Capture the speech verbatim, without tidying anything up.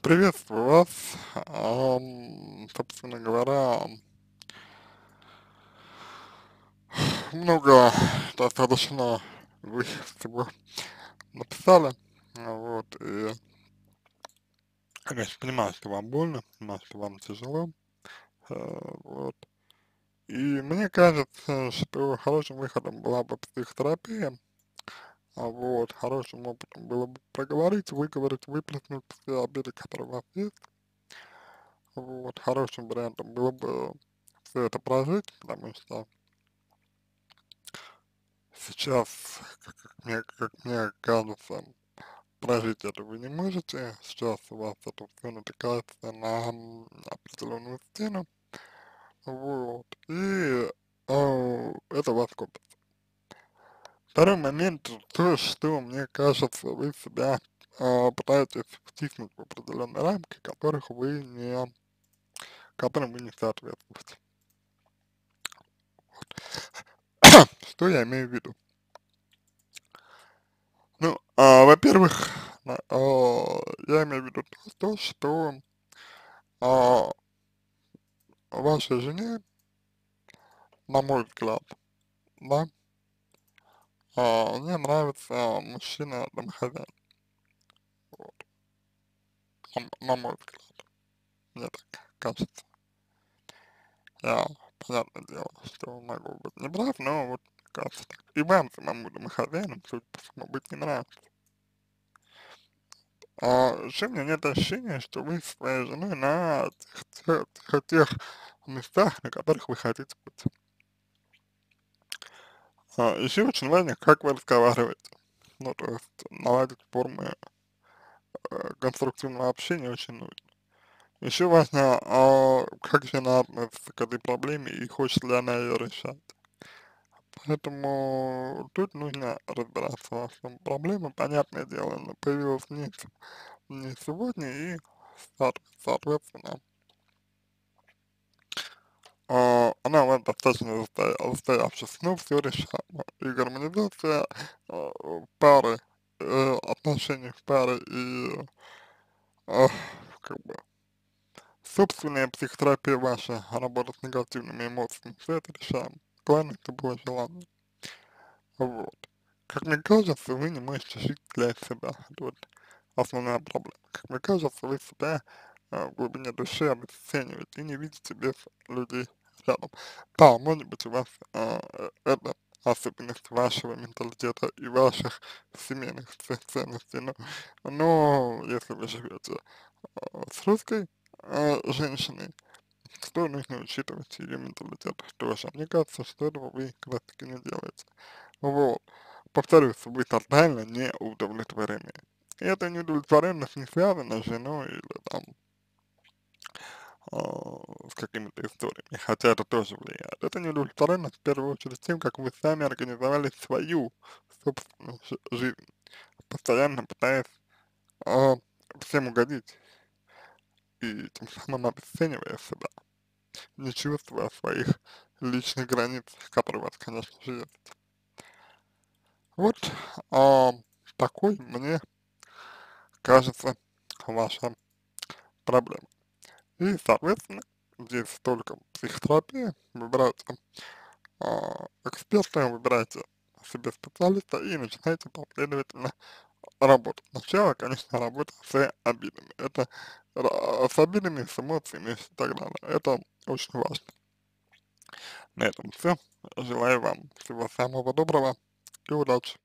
Приветствую вас. Ам, собственно говоря, много достаточно вы всего написали. А, Вот, и, конечно, понимаю, что вам больно, понимаю, что вам тяжело. э, Вот. И мне кажется, что хорошим выходом была бы психотерапия. А вот, хорошим опытом было бы проговорить, выговорить, выплеснуть все обиды, которые у вас есть. Вот, хорошим вариантом было бы все это прожить, потому что сейчас, как, как мне, как мне кажется, прожить это вы не можете. Сейчас у вас это все натыкается на м, определенную стену. Вот. И э, это вас копит. Второй момент, то, что мне кажется, вы себя э, пытаетесь втиснуть в определенные рамки, которых вы не, которым вы не соответствуете. Что я имею в виду? Ну, а, во-первых, на- а, я имею в виду то, то, что а, вашей жене, на мой взгляд, да, а, мне нравится мужчина-домохозяин, вот, на, на мой взгляд, мне так кажется. Я, понятное дело, что могу быть неправ, но вот кажется так. И вам самому домохозяинам, судя по всему, быть не нравится. А еще у меня нет ощущения, что вы со своей женой на тех, тех, тех местах, на которых вы хотите быть. А, еще очень важно, как вы разговариваете. Ну, то есть наладить формы э, конструктивного общения очень нужно. Еще важно, а, как жена относится к этой проблеме и хочет ли она ее решать. Поэтому тут нужно разбираться во всем. Проблема, понятное дело, она появилась не, с- не сегодня, и, соот- соответственно, а, она у вас достаточно застоя- застоявшаяся, но все решаемо. И гармонизация а, пары, э, отношений в паре и а, как бы собственная психотерапия ваша, работа с негативными эмоциями, все это решаем. Главное, чтобы было желание. Вот. Как мне кажется, вы не можете жить для себя. Это вот основная проблема. Как мне кажется, вы себя а, в глубине души обесцениваете и не видите без людей рядом. Да, может быть, у вас а, э, это особенность вашего менталитета и ваших семейных ц- ценностей, но, но если вы живете а, с русской а, женщиной, что нужно учитывать ее менталитет тоже. Мне кажется, что этого вы как раз таки не делаете. Вот. Повторюсь, вы тотально не удовлетворены. И эта неудовлетворенность не связана с женой или там а, с какими-то историями, хотя это тоже влияет. Это неудовлетворенность в первую очередь тем, как вы сами организовали свою собственную жи- жизнь, постоянно пытаясь а, всем угодить и тем самым обесценивая себя, не чувствуя своих личных границ, которые у вас, конечно же, есть. Вот а, такой мне кажется ваша проблема. И, соответственно, здесь только психотерапия, выбирайте а, эксперта, выбирайте себе специалиста и начинайте последовательно работать. Сначала, конечно, работа с обидами. Это ра- с обидами, с эмоциями и так далее. Это очень важно. На этом все. Желаю вам всего самого доброго и удачи.